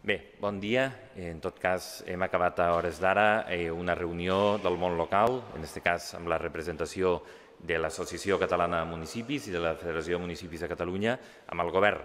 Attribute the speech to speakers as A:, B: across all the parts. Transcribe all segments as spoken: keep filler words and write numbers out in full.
A: Bé, bon dia. En tot cas, hem acabat a hores d'ara una reunió del món local, en aquest cas amb la representació de l'Associació Catalana de Municipis i de la Federació de Municipis de Catalunya, amb el govern,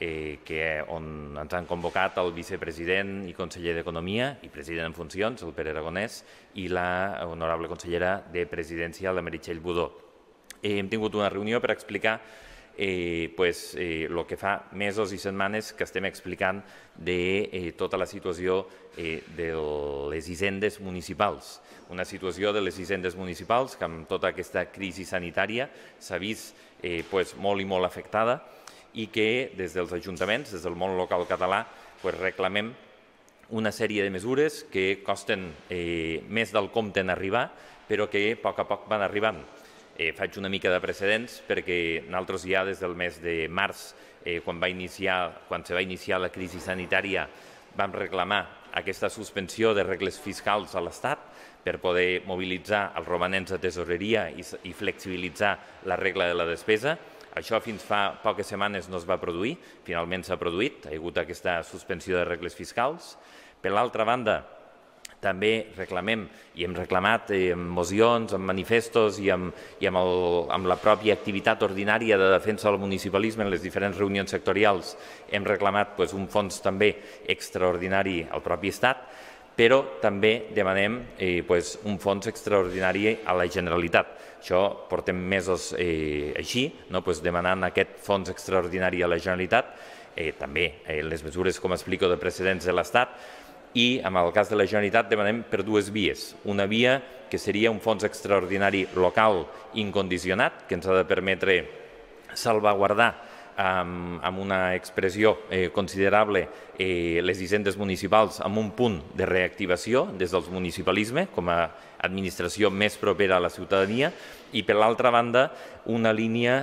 A: on ens han convocat el vicepresident i conseller d'Economia i president en funcions, el Pere Aragonès, i la honorable consellera de Presidència, la Meritxell Budó. Hem tingut una reunió per explicar el que fa mesos i setmanes que estem explicant de tota la situació de les hisendes municipals. Una situació de les hisendes municipals que amb tota aquesta crisi sanitària s'ha vist molt i molt afectada i que des dels ajuntaments, des del món local català, reclamem una sèrie de mesures que costen més del compte en arribar, però que a poc a poc van arribant. Faig una mica de precedents perquè nosaltres ja des del mes de març, quan se va iniciar la crisi sanitària, vam reclamar aquesta suspensió de regles fiscals a l'Estat per poder mobilitzar els romanents de tesoreria i flexibilitzar la regla de la despesa. Això fins fa poques setmanes no es va produir, finalment s'ha produït, hi ha hagut aquesta suspensió de regles fiscals. Per l'altra banda, també reclamem i hem reclamat en mocions, en manifestos i amb la pròpia activitat ordinària de defensa del municipalisme en les diferents reunions sectorials, hem reclamat un fons també extraordinari al propi Estat, però també demanem un fons extraordinari a la Generalitat. Això portem mesos així, demanant aquest fons extraordinari a la Generalitat, també les mesures, com explico, de precedents de l'Estat, i en el cas de la Generalitat demanem per dues vies. Una via que seria un fons extraordinari local incondicionat que ens ha de permetre salvaguardar amb una expressió considerable les hisendes municipals amb un punt de reactivació des del municipalisme com a administració més propera a la ciutadania i per l'altra banda una línia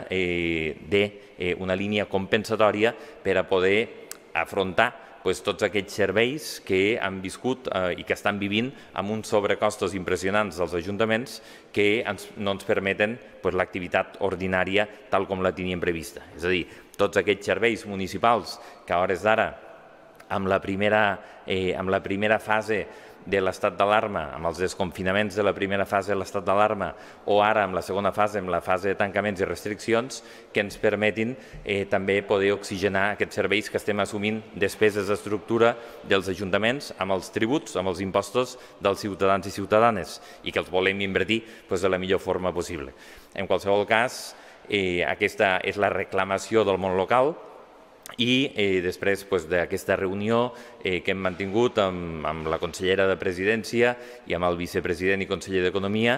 A: compensatòria per a poder afrontar tots aquells serveis que han viscut i que estan vivint amb uns sobrecostos impressionants dels ajuntaments que no ens permeten l'activitat ordinària tal com la teníem prevista. És a dir, tots aquells serveis municipals que a hores d'ara, amb la primera fase de l'estat d'alarma, amb els desconfinaments de la primera fase de l'estat d'alarma o ara amb la segona fase, amb la fase de tancaments i restriccions, que ens permetin també poder oxigenar aquests serveis que estem assumint despeses d'estructura dels ajuntaments amb els tributs, amb els impostos dels ciutadans i ciutadanes i que els volem invertir de la millor forma possible. En qualsevol cas, aquesta és la reclamació del món local i després d'aquesta reunió que hem mantingut amb la consellera de Presidència i amb el vicepresident i conseller d'Economia,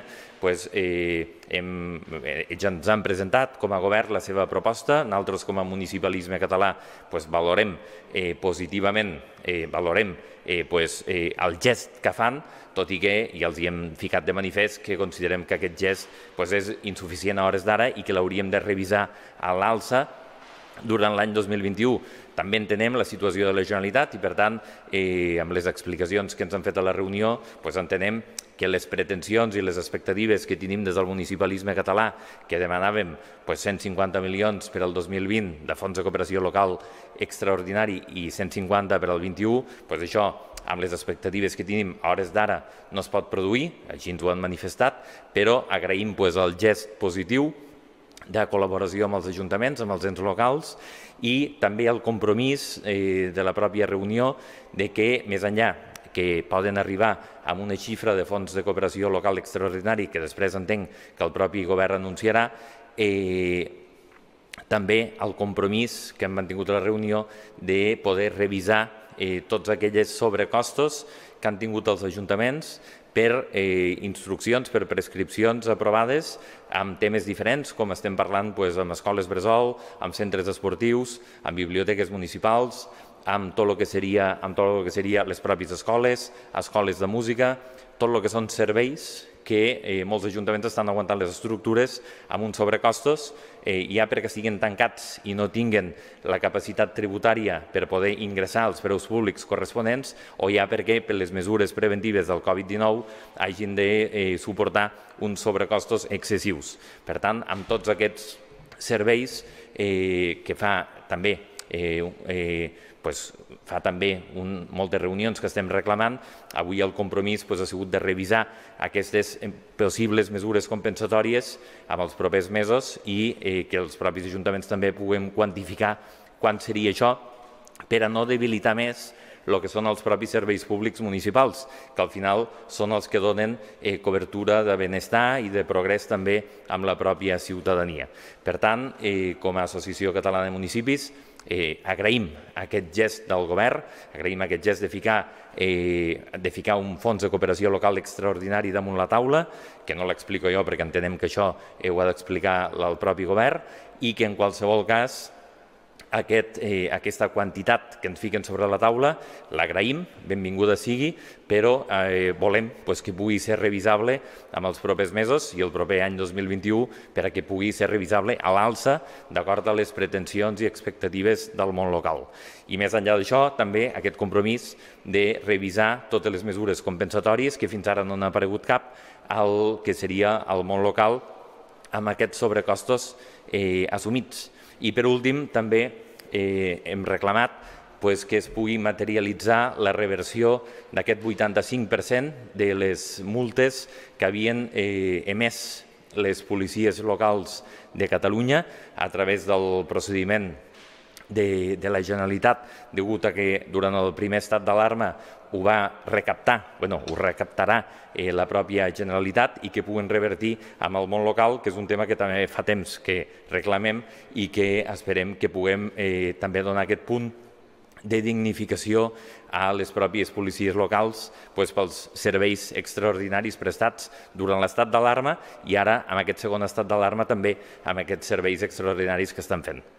A: ens han presentat com a govern la seva proposta. Nosaltres, com a municipalisme català, valorem positivament el gest que fan, tot i que ja els hem ficat de manifest que considerem que aquest gest és insuficient a hores d'ara i que l'hauríem de revisar a l'alça durant l'any dos mil vint-i-u. També entenem la situació de la Generalitat i, per tant, amb les explicacions que ens han fet a la reunió, entenem que les pretensions i les expectatives que tenim des del municipalisme català, que demanàvem cent cinquanta milions per al dos mil vint de fons de cooperació local extraordinari i cent cinquanta per al vint-i-u, això, amb les expectatives que tenim a hores d'ara, no es pot produir, així ens ho han manifestat, però agraïm el gest positiu de col·laboració amb els ajuntaments, amb els ens locals i també el compromís de la pròpia reunió de que, més enllà que poden arribar a una xifra de fons de cooperació local extraordinari que després entenc que el propi govern anunciarà, també el compromís que hem mantingut a la reunió de poder revisar tots aquells sobrecostos que han tingut els ajuntaments per instruccions, per prescripcions aprovades amb temes diferents, com estem parlant amb escoles bressol, amb centres esportius, amb biblioteques municipals, amb tot el que seria les pròpies escoles, escoles de música, tot el que són serveis que molts ajuntaments estan aguantant les estructures amb uns sobrecostos, ja perquè siguin tancats i no tinguin la capacitat tributària per poder ingressar els preus públics corresponents o ja perquè per les mesures preventives del Covid dinou hagin de suportar uns sobrecostos excessius. Per tant, amb tots aquests serveis que fa també eh, eh, pues, fa també un, moltes reunions que estem reclamant. Avui el compromís pues, ha sigut de revisar aquestes possibles mesures compensatòries en els propers mesos i eh, que els propis ajuntaments també puguem quantificar quan seria això per a no debilitar més el que són els propis serveis públics municipals, que al final són els que donen eh, cobertura de benestar i de progrés també amb la pròpia ciutadania. Per tant, eh, com a Associació Catalana de Municipis, eh, agraïm aquest gest del govern, agraïm aquest gest de ficar, eh, de ficar un fons de cooperació local extraordinari damunt la taula, que no l'explico jo perquè entenem que això eh, ho ha d'explicar el propi govern, i que en qualsevol cas Aquest, eh, aquesta quantitat que ens fiquen sobre la taula l'agraïm, benvinguda sigui, però eh, volem pues, que pugui ser revisable en els propers mesos i el proper any dos mil vint-i-u per a que pugui ser revisable a l'alça d'acord amb les pretensions i expectatives del món local. I més enllà d'això, també aquest compromís de revisar totes les mesures compensatòries que fins ara no n'ha aparegut cap al que seria el món local amb aquests sobrecostos eh, assumits. I per últim també eh, hem reclamat pues, que es pugui materialitzar la reversió d'aquest vuitanta-cinc per cent de les multes que havien eh, emès les policies locals de Catalunya a través del procediment de, de la Generalitat, degut a que durant el primer estat d'alarma ho va recaptar, bueno, ho recaptarà eh, la pròpia Generalitat i que puguen revertir amb el món local, que és un tema que també fa temps que reclamem i que esperem que puguem eh, també donar aquest punt de dignificació a les pròpies policies locals pues, pels serveis extraordinaris prestats durant l'estat d'alarma i ara, amb aquest segon estat d'alarma, també amb aquests serveis extraordinaris que estan fent.